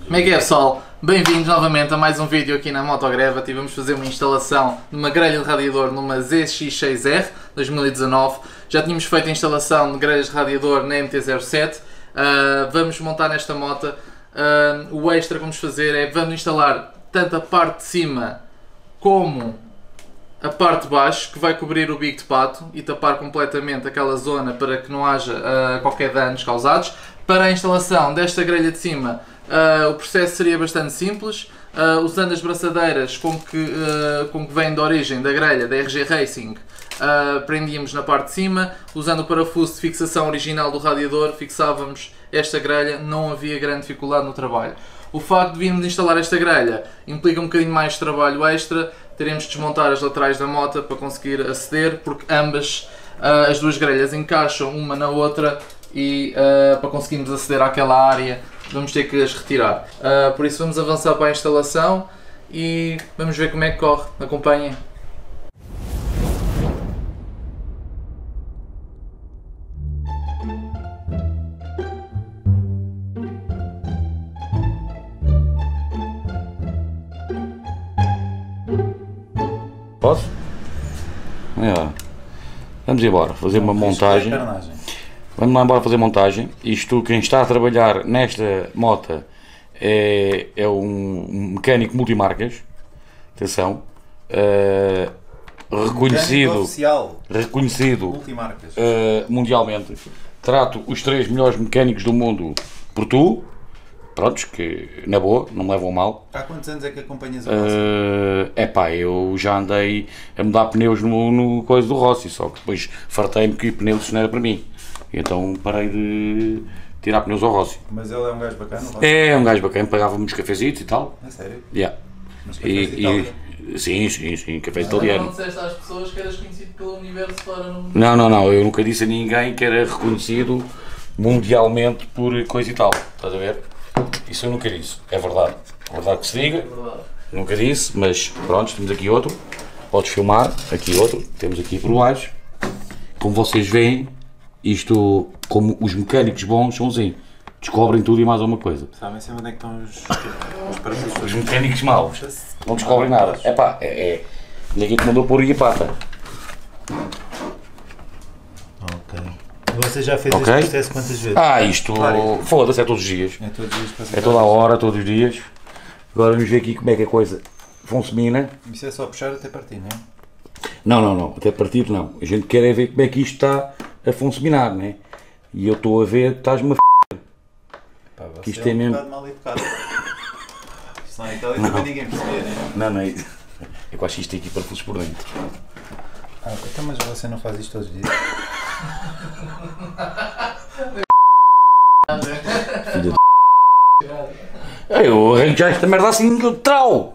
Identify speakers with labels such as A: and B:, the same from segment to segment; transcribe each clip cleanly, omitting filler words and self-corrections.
A: Como é que é, pessoal? Bem-vindos novamente a mais um vídeo aqui na Motogreva. Vamos fazer uma instalação de uma grelha de radiador numa ZX6R 2019. Já tínhamos feito a instalação de grelhas de radiador na MT-07. Vamos montar nesta moto. O extra que vamos fazer é vamos instalar tanto a parte de cima como a parte de baixo, que vai cobrir o bico de pato e tapar completamente aquela zona para que não haja qualquer danos causados. Para a instalação desta grelha de cima, o processo seria bastante simples, usando as braçadeiras com que vêm de origem da grelha da RG Racing. Prendíamos na parte de cima, usando o parafuso de fixação original do radiador, fixávamos esta grelha, não havia grande dificuldade no trabalho. O facto de virmos instalar esta grelha implica um bocadinho mais de trabalho extra. Teremos de desmontar as laterais da moto para conseguir aceder, porque ambas, as duas grelhas encaixam uma na outra e para conseguirmos aceder àquela área vamos ter que as retirar. Por isso vamos avançar para a instalação e vamos ver como é que corre. Acompanhem.
B: Posso? Vamos embora fazer uma montagem. Vamos lá embora fazer montagem. Isto, quem está a trabalhar nesta moto é um mecânico multimarcas. Atenção. Reconhecido
C: multimarcas.
B: Mundialmente. Trato os 3 melhores mecânicos do mundo por tu. Prontos, que na boa, não me levam mal.
C: Há quantos anos é que acompanhas a Rossi?
B: Eu já andei a mudar pneus no coisa do Rossi, só que depois fartei-me que pneus não era para mim. Então parei de tirar pneus ao Rossi.
C: Mas ele é um gajo bacana, o Rossi?
B: É um gajo bacana, pagava-me uns cafezitos e tal.
C: É sério?
B: Yeah.
C: Mas cafés de Itália?
B: Sim, café italiano.
A: Não disseste às pessoas que eras conhecido pelo universo fora no...
B: Não, eu nunca disse a ninguém que era reconhecido mundialmente por coisa e tal, estás a ver? Isso eu nunca disse, é verdade que se diga, nunca disse, mas pronto, temos aqui outro, podes filmar, aqui outro, temos aqui por baixo, como vocês veem, isto, como os mecânicos bons são assim, descobrem tudo e mais alguma coisa.
C: Sabem sempre onde é que estão os parafusos?
B: Os mecânicos maus não descobrem nada, ninguém te mandou pôr aí a pata.
C: Ok. Você já fez este processo quantas vezes?
B: Isto, foda-se, é todos os dias.
C: É todos os dias.
B: É toda a hora, todos os dias. Agora vamos ver aqui como é que a coisa funciona.
C: Isso é só puxar até partir, não é?
B: Não, até partir não. A gente quer é ver como é que isto está a funcionar, né? E eu estou a ver, estás-me a f***.
C: Que
B: isto é mesmo...
C: um bocado mal educado. Isto não é Itália, também ninguém percebe, né?
B: Não, eu acho que isto tem aqui parafusos por dentro.
C: Então, mas você não faz isto todos os dias?
B: Filha de... Eu arranco já esta merda assim de trau.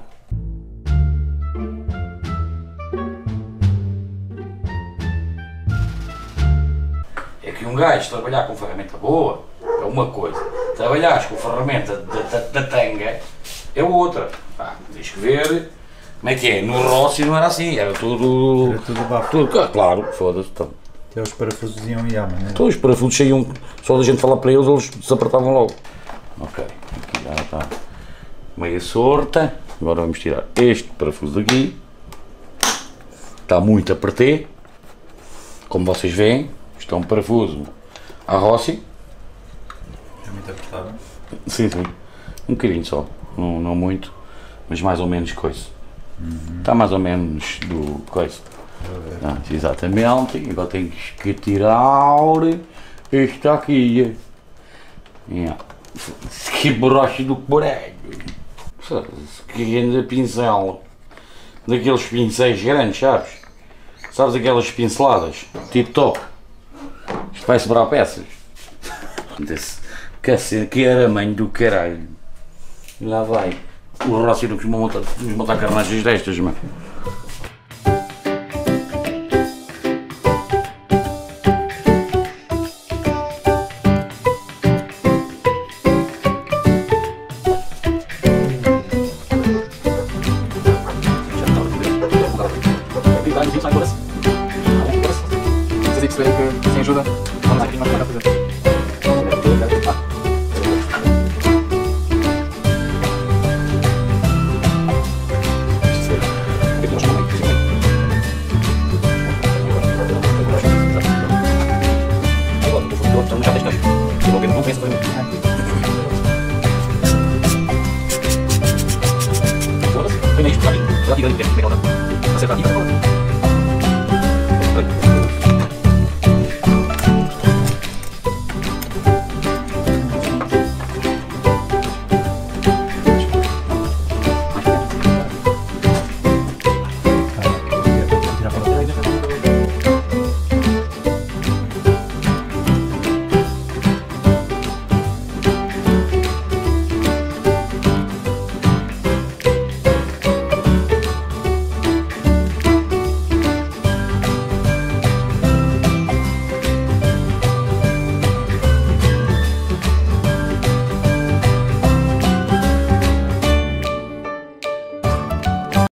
B: É que um gajo trabalhar com ferramenta boa é uma coisa, trabalhares com ferramenta da tanga é outra. Tens que ver como é que é. No Rossi não era assim, era tudo...
C: Era tudo bafo.
B: Claro, foda-se.
C: Até os parafusos iam e ama, não é?
B: Então os parafusos saíam, só da gente falar para eles desapertavam logo. Ok, aqui já está meia sorta. Agora vamos tirar este parafuso daqui. Está muito apertado. Como vocês veem, isto é um parafuso à Rossi.
C: É muito apertado.
B: Sim, um bocadinho só, não muito, mas mais ou menos coisa. Está mais ou menos do coisa. Exatamente, agora tenho que tirar este aqui. Que broche do correio. Que grande pincel. Daqueles pincéis grandes, sabes? Sabes aquelas pinceladas? Tipo top. Isto vai sobrar peças. Que aramanho do caralho. Lá vai. O Rossi não costuma montar carnagens destas, mano.